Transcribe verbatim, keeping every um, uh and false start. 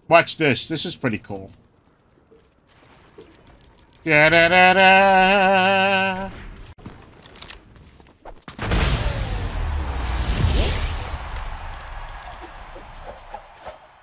Watch this. This is pretty cool. Da da da da.